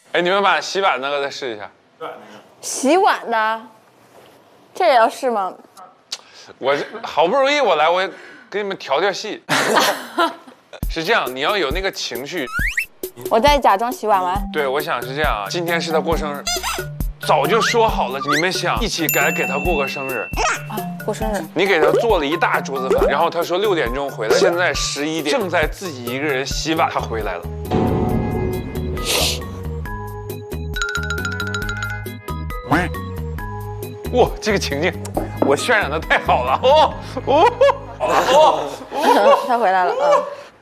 哎，你们把洗碗那个再试一下。 洗碗的，这也要试吗？ 我好不容易我来，我也给你们调调戏。是这样，你要有那个情绪。 我在假装洗碗完。 对，我想是这样啊，今天是他过生日，早就说好了，你们想一起给他过个生日。 过生日。 你给他做了一大桌子饭，然后他说6点钟回来，现在11点，正在自己一个人洗碗，他回来了。哇，这个情境，我渲染的太好了他回来了啊。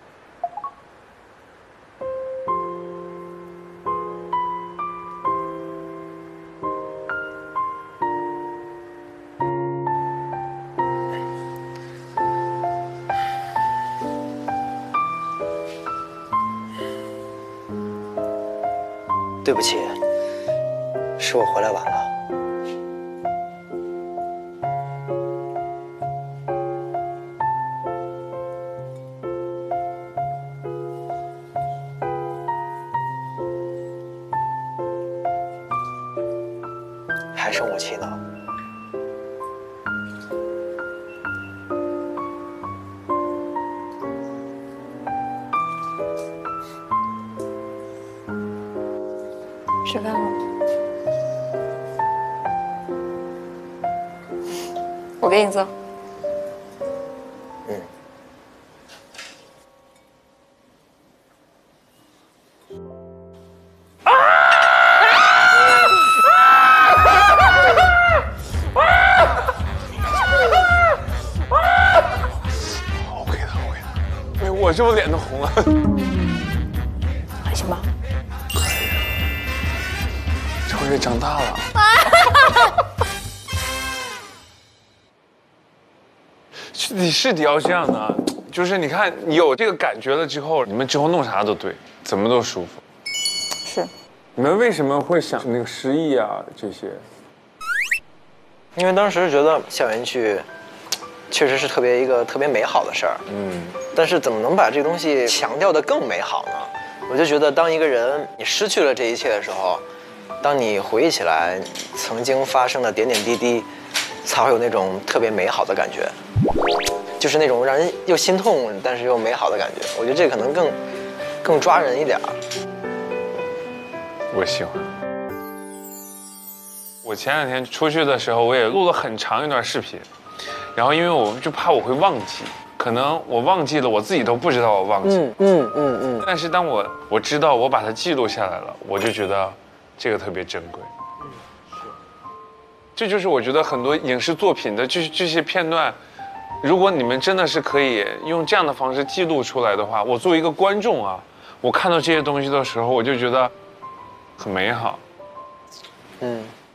对不起，是我回来晚了。还生我气呢？ 吃饭了。我给你做。 嗯。 OK 的。哎，我这不脸都红了。 还行吧。 超越长大了。你是得要这样的，就是你看你有这个感觉了之后，你们之后弄啥都对，怎么都舒服。 是。 你们为什么会想那个失忆啊这些？ 因为当时觉得校园剧确实是一个特别美好的事儿，但是怎么能把这个东西强调得更美好呢？我就觉得当一个人你失去了这一切的时候，当你回忆起来曾经发生的点点滴滴，才会有那种特别美好的感觉，就是那种让人又心痛但是又美好的感觉。我觉得这可能更抓人一点。 我喜欢。我前2天出去的时候，我也录了很长一段视频，然后因为我就怕我会忘记，可能我忘记了，我自己都不知道我忘记。但是当我知道我把它记录下来了，我就觉得这个特别珍贵。这就是我觉得很多影视作品的这些片段，如果你们真的是可以用这样的方式记录出来的话，我作为一个观众啊，我看到这些东西的时候，我就觉得很美好。